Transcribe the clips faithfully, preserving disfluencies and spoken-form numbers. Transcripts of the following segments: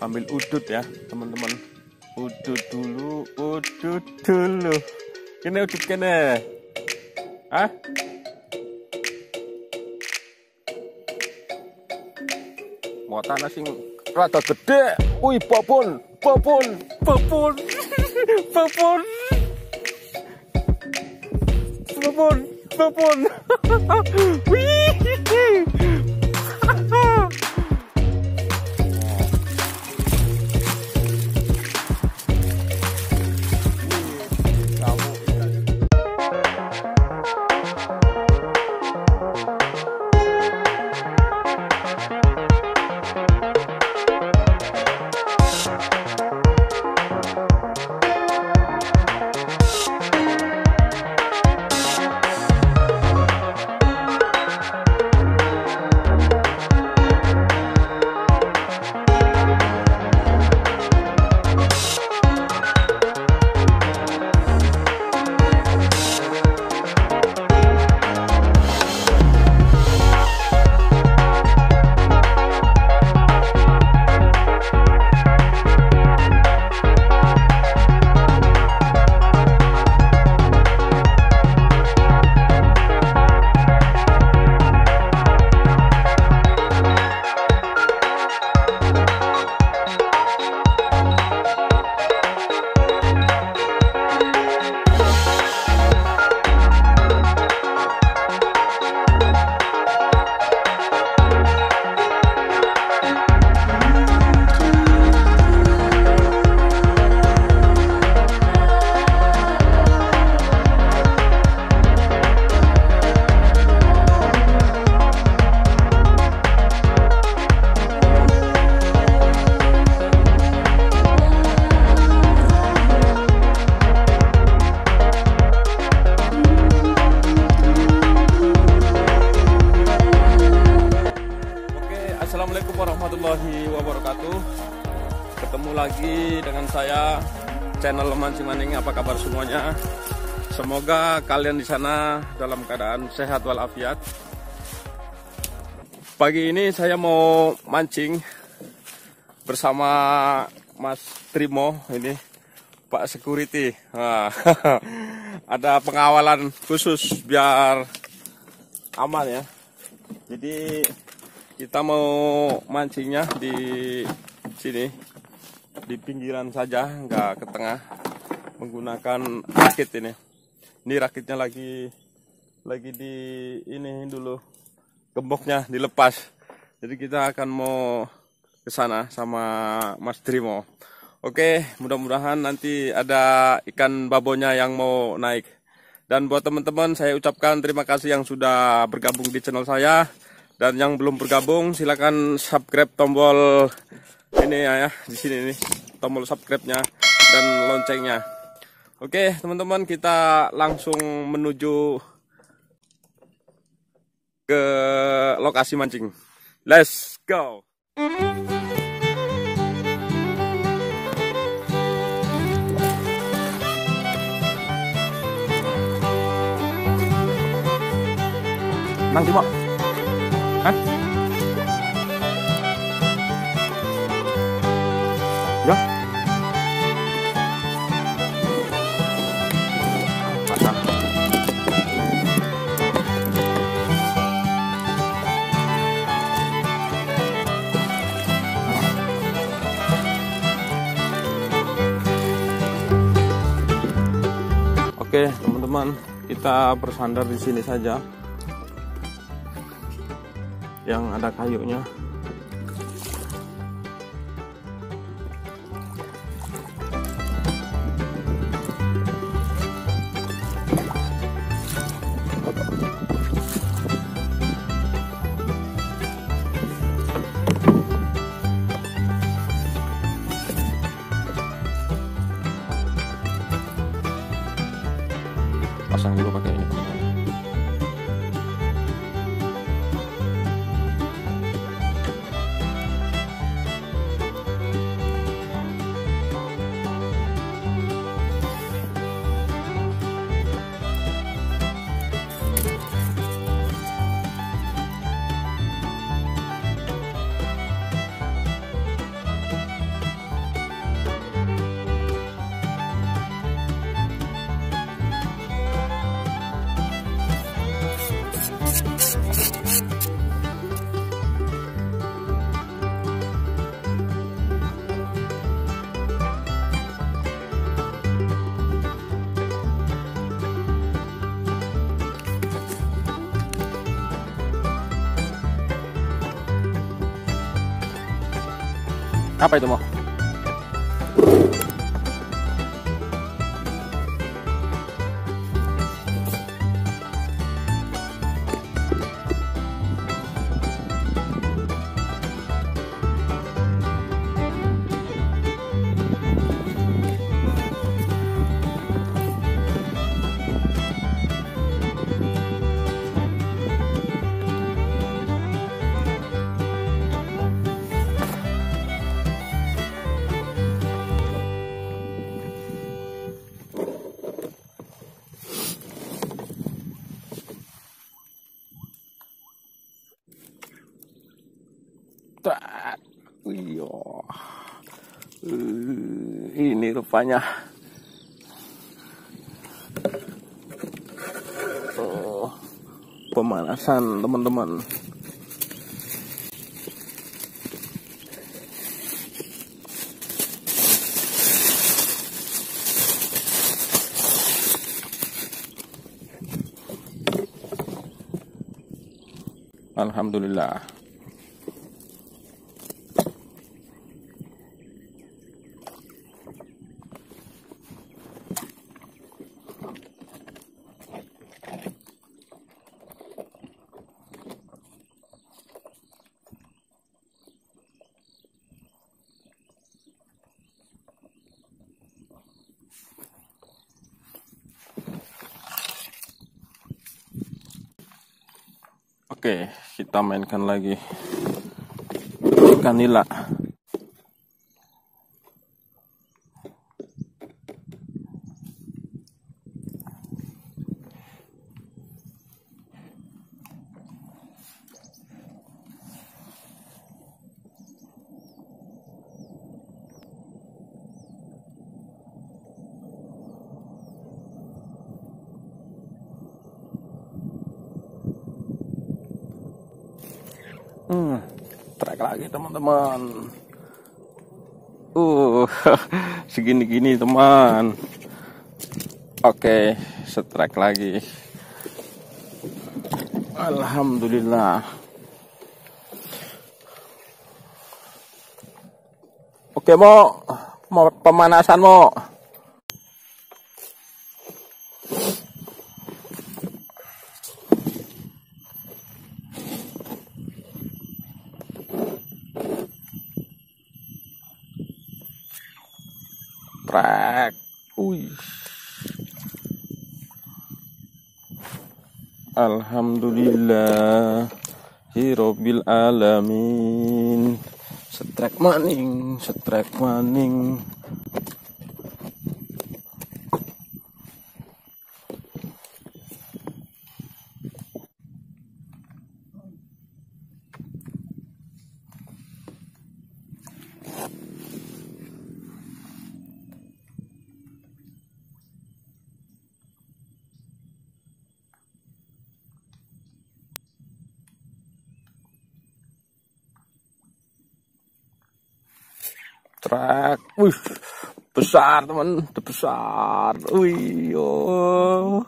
Sambil udut ya teman-teman, udut dulu, udut dulu. Kene udut kene, ah? Mau tanah sing rada gede, wih babon, babon, babon, babon, babon, babon, wih. Assalamualaikum warahmatullahi wabarakatuh. Ketemu lagi dengan saya, channel Mancing Maning. Apa kabar semuanya? Semoga kalian di sana dalam keadaan sehat walafiat. Pagi ini saya mau mancing bersama Mas Trimo ini, Pak Security. Nah, ada pengawalan khusus biar aman ya. Jadi kita mau mancingnya di sini, di pinggiran saja, nggak ke tengah, menggunakan rakit ini. Ini rakitnya lagi lagi di ini dulu, gemboknya dilepas. Jadi kita akan mau ke sana sama Mas Trimo. Oke, mudah-mudahan nanti ada ikan babonya yang mau naik. Dan buat teman-teman, saya ucapkan terima kasih yang sudah bergabung di channel saya. Dan yang belum bergabung, silakan subscribe tombol ini ya, ya di sini nih, tombol subscribe-nya dan loncengnya. Oke, teman-teman, kita langsung menuju ke lokasi mancing. Let's go. Nang Timo. Hah? Ya? Pasang. Oke, teman-teman, kita bersandar di sini saja. Yang ada kayunya. Pasang dulu pakai ini. Apa itu, Mo? Wih, uh, ini rupanya oh, pemanasan teman-teman. Alhamdulillah. Oke, kita mainkan lagi ikan nila. Hmm, trek lagi teman-teman. Uh, segini-gini teman. Oke, setrek lagi. Alhamdulillah. Oke, mau mau pemanasan mau. Trek, wih, alhamdulillah, hirobil alamin, setrek maning, setrek maning. Trek, wih, besar teman, besar, wih, oh,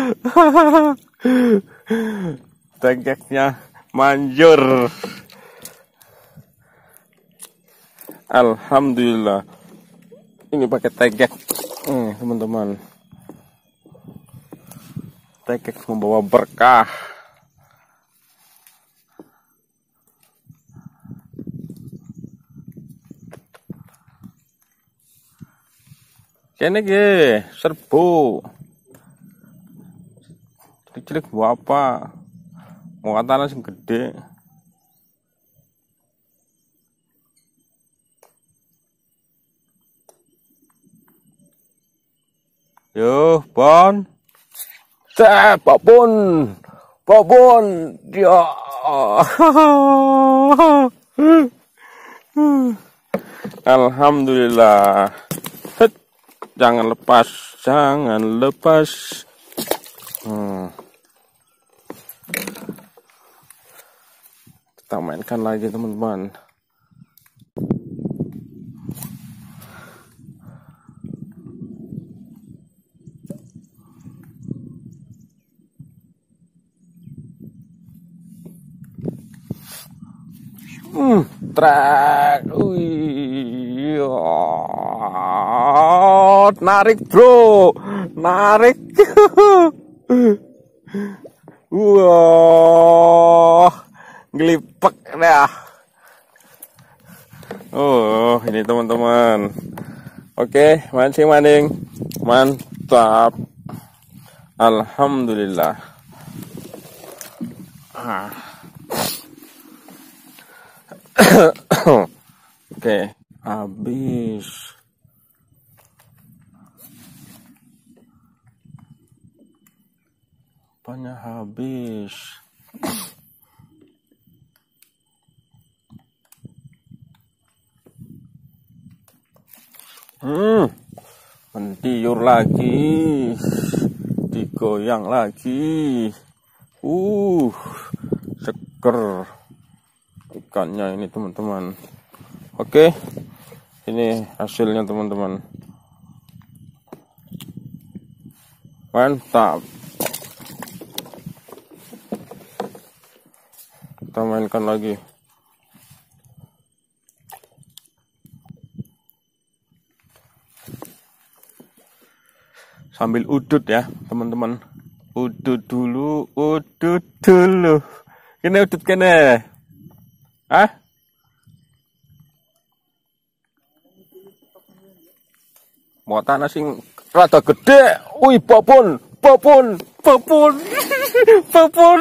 tegeknya manjur, alhamdulillah, ini pakai tegek, hmm, teman-teman, tegek membawa berkah. Kene ge serbu. Cilik-cilik buah apa? Muatan sing gede. Yo, Bon. Cek, Pak Bon. Pak Bon. Ya. Alhamdulillah. Jangan lepas, jangan lepas. Hmm. Kita mainkan lagi teman-teman. Hmm, trek, wih. Mantap, narik bro, narik. Wah, ngelipek dah. Oh, ini teman-teman. Oke, mancing-mancing, mantap. Alhamdulillah. Ah. Oke, habis. Apanya habis? Hmm, mentiur lagi, digoyang lagi. Uh, seger ikannya ini teman-teman. Oke, ini hasilnya teman-teman. Mantap. Kita mainkan lagi. Sambil udut ya teman-teman. Udut dulu, udut dulu. Kene udut kene. Hah? Muatan sing rada gede. Wih, babon, babon, babon. Babon.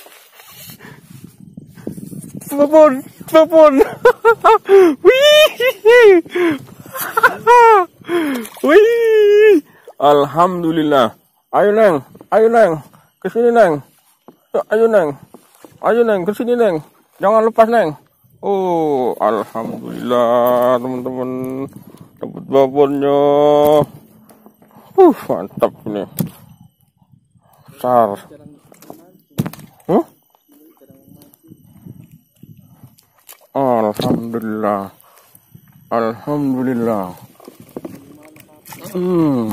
Babon, babon. Wih. Wih. Alhamdulillah. Ayo Neng, ayo Neng, kesini Neng. Ayo Neng, ayo Neng, kesini Neng. Jangan lepas Neng. Oh, alhamdulillah teman-teman, dapat babonnya. Uh, mantap ini. Besar. Huh? Alhamdulillah. Alhamdulillah. Hmm.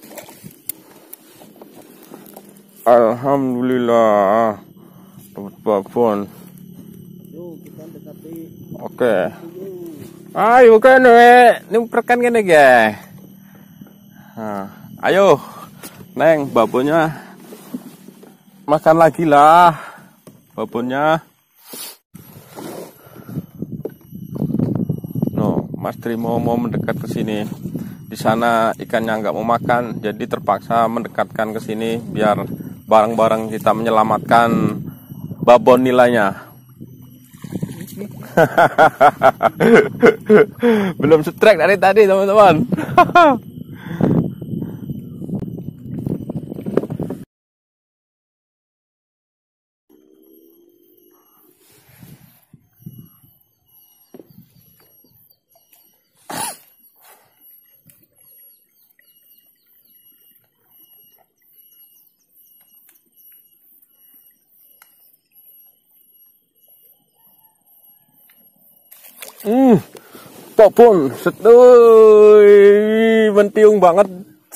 Alhamdulillah dapat babon. Oke. Ayo kan we, nimperkan kene ge. Nah, ayo. Neng, babonnya. Makan lagi lah. Babonnya. No, Mas Trimo mau mendekat ke sini. Di sana ikannya nggak mau makan, jadi terpaksa mendekatkan ke sini biar bareng-bareng kita menyelamatkan babon nilainya. Belum strike dari tadi teman-teman. Hmm, babon, setuy, mentiung banget.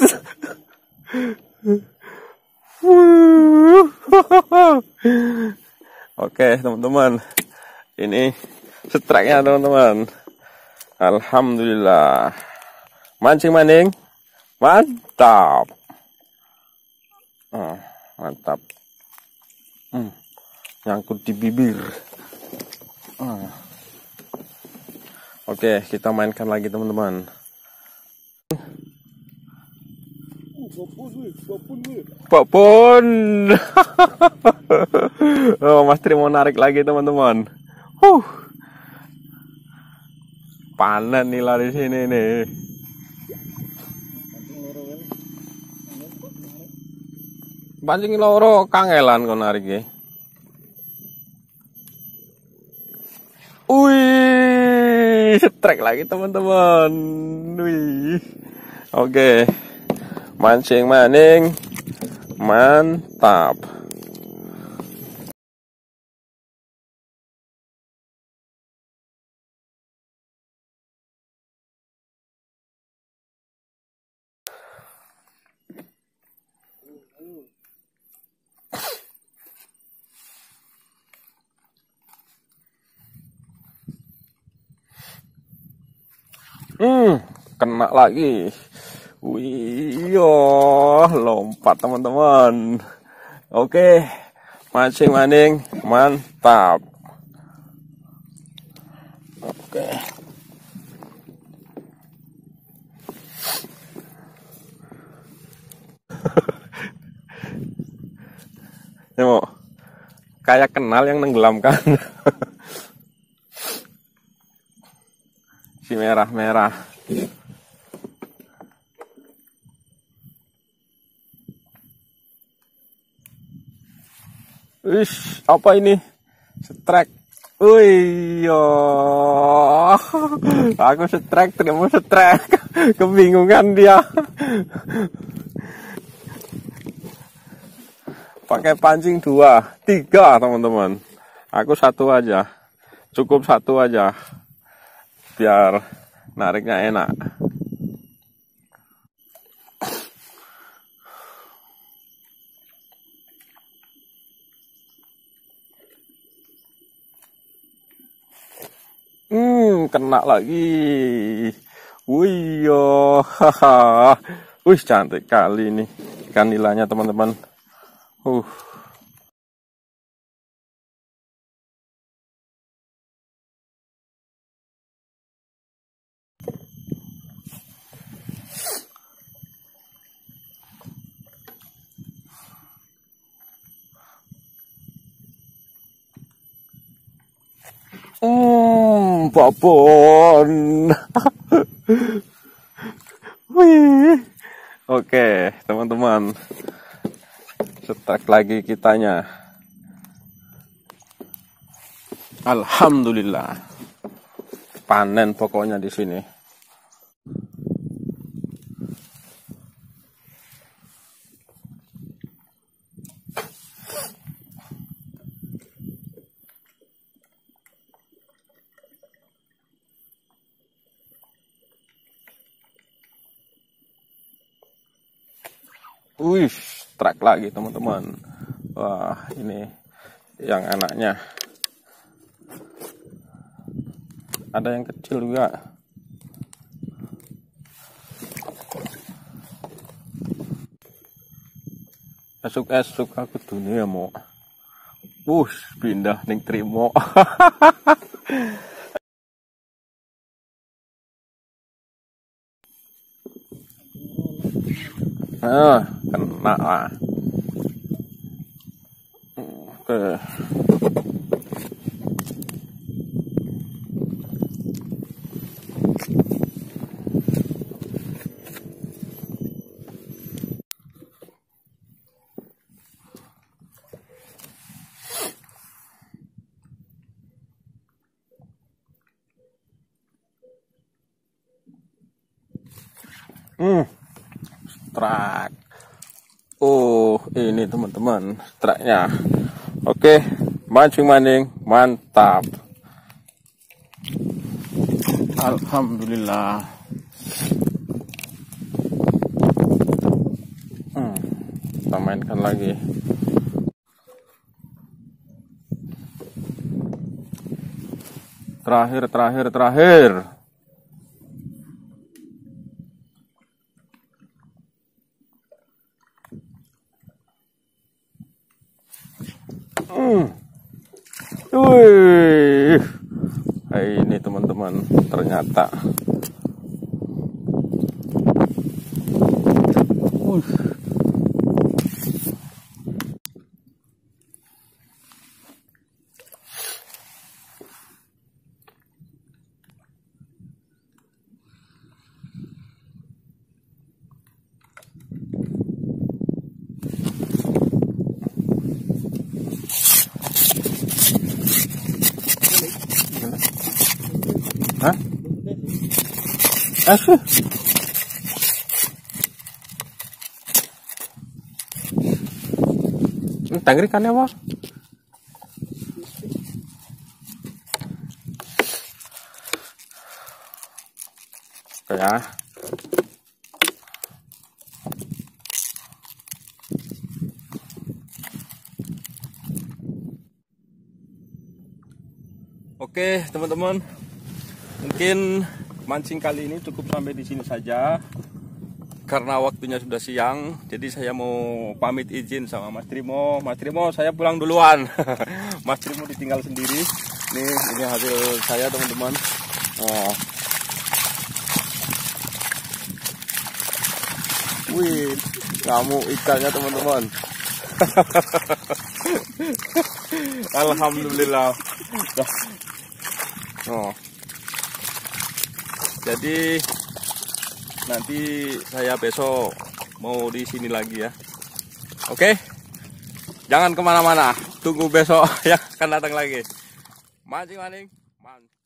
Oke teman-teman, ini strike-nya teman-teman. Alhamdulillah, mancing-mancing, mantap, oh, mantap, hmm, nyangkut di bibir. Oh. Oke, kita mainkan lagi teman-teman. Babon. Oh, Mas Tri mau narik lagi teman-teman. Huh. Panen nih lari sini nih. Pancing loro kangelan kau narik ya. Wih, strike lagi teman-teman. Wih. Oke. Mancing maning. Mantap. Hmm, kena lagi. Wih, yo, lompat teman-teman. Oke, mancing-mancing mantap. Oke. Ini mau kayak kenal yang nenggelamkan. Si merah-merah. Ish, apa ini? Strike. Wih, yo. Aku strike, terima strike. Kebingungan dia. Pakai pancing dua, tiga teman-teman. Aku satu aja. Cukup satu aja. Biar nariknya enak. Hmm, kena lagi. Wih, yo, haha. Wih, cantik kali ini ikan nilainya teman-teman. Uh. Hmm, babon. Wih. Oke, teman-teman. Strike lagi kitanya. Alhamdulillah. Panen pokoknya di sini. Wih, strike lagi teman-teman. Wah, ini yang enaknya. Ada yang kecil juga. Esuk-esuk aku dunia mau. Wush, pindah ning trimo. Ah, kena lah. Oke. Hmm. Strike. Oh, ini teman-teman strike-nya. Oke, mancing-mancing mantap. Alhamdulillah. Hmm, kita mainkan lagi. Terakhir, terakhir, terakhir. Hmm. Wih. Hey, ini teman-teman ternyata. Uh. Hah? Asyik. Ini tanggri kan ya, Bos? Oke ya. Oke, teman-teman. Mungkin mancing kali ini cukup sampai di sini saja. Karena waktunya sudah siang, jadi saya mau pamit izin sama Mas Trimo. Mas Trimo, saya pulang duluan. Mas Trimo ditinggal sendiri. Nih, ini hasil saya teman-teman. Oh. Wih, ngamuk ikannya teman-teman. Alhamdulillah. Oh. Jadi nanti saya besok mau di sini lagi ya. Oke, jangan kemana-mana. Tunggu besok yang akan datang lagi. Mancing maning, man.